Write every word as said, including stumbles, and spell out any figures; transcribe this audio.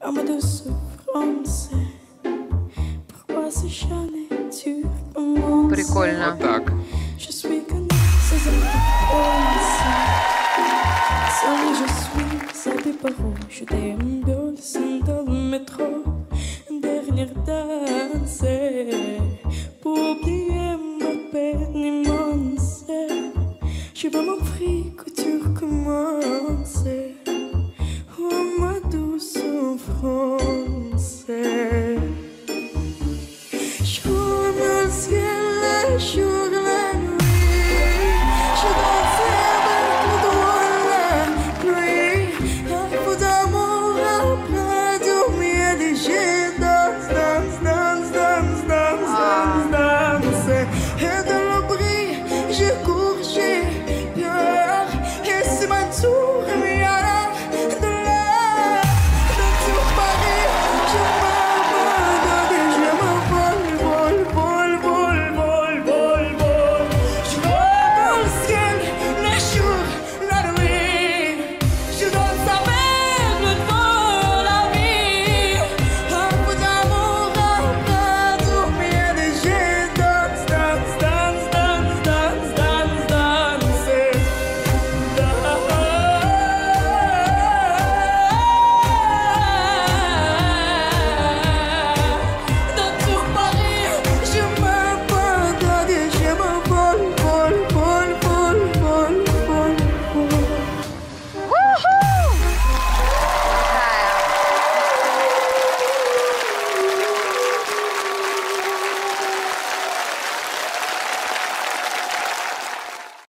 à ma douce français. Pourquoi si jamais tu commences? Прикольно. Вот так. Je suis comme ces autres français. Seul je suis à des parents. Je déambule dans le métro. Une dernière danse pour oublier ma peine immense. Je veux m'offrir que tu recommences. Oh ma douce France.